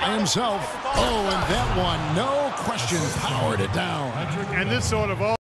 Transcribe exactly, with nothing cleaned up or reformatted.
by himself. Oh, and that one, no question, powered it down. And this sort of